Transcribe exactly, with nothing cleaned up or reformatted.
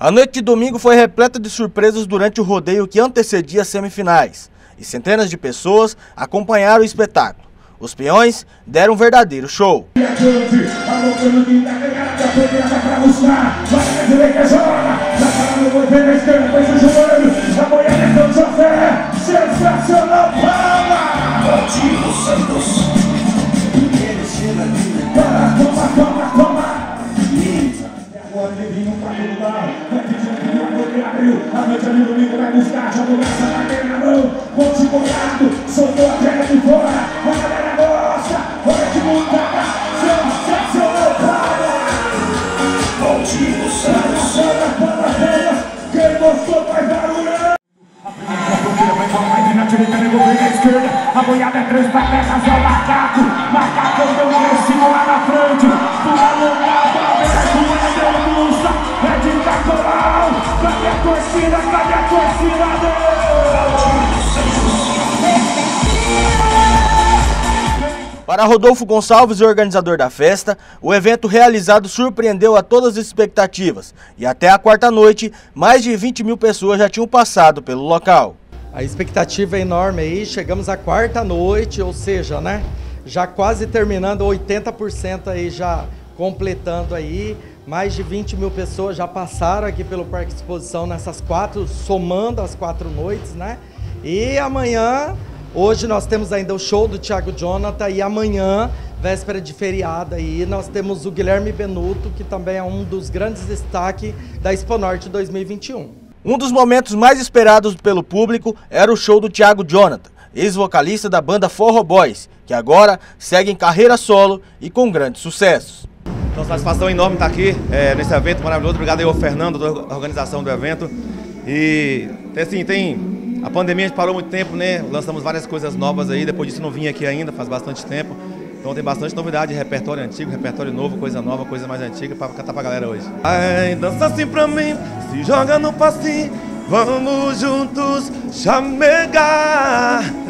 A noite de domingo foi repleta de surpresas durante o rodeio que antecedia as semifinais. E centenas de pessoas acompanharam o espetáculo. Os peões deram um verdadeiro show. A noite ali domingo vai buscar, já começa a bater na mão. Ponte molhado, soltou a terra de fora. A galera gosta, hora de montar. Sensacional, para! Ponte do Santos. Quem gostou faz barulho. A primeira fronteira vai embora, vai vir na direita, negou bem na esquerda. A boiada é três pra terras, é o macaco. Macacão deu um recimo lá na frente. Pula longa, a bola deu lusta. É de Tacoral. Cadê a torcida? Cadê a torcida Para Rodolfo Gonçalves, o organizador da festa, o evento realizado surpreendeu a todas as expectativas. E até a quarta noite, mais de vinte mil pessoas já tinham passado pelo local. A expectativa é enorme aí, chegamos à quarta noite, ou seja, né, já quase terminando, oitenta por cento aí já completando aí. Mais de vinte mil pessoas já passaram aqui pelo Parque de Exposição nessas quatro, somando as quatro noites, né? E amanhã, hoje nós temos ainda o show do Thiago Jonathan e amanhã, véspera de feriado aí, nós temos o Guilherme Benuto, que também é um dos grandes destaques da Expo Norte dois mil e vinte e um. Um dos momentos mais esperados pelo público era o show do Thiago Jonathan, ex-vocalista da banda Forró Boys, que agora segue em carreira solo e com grandes sucessos. Então, satisfação enorme estar aqui é, nesse evento maravilhoso. Obrigado aí ao Fernando, da organização do evento. E, assim, tem... A pandemia a gente parou muito tempo, né? Lançamos várias coisas novas aí, depois disso não vim aqui ainda, faz bastante tempo. Então tem bastante novidade, repertório antigo, repertório novo, coisa nova, coisa mais antiga, pra cantar pra galera hoje. Ai, dança assim pra mim, se joga no passinho, vamos juntos chamegar.